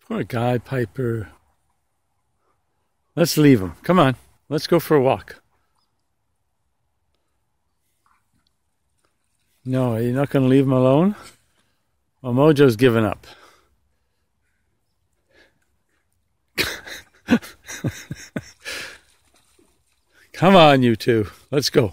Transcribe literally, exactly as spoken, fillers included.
Poor guy, Piper. Let's leave him. Come on. Let's go for a walk. No, you're not going to leave him alone? Well, Mojo's given up. Come on, you two. Let's go.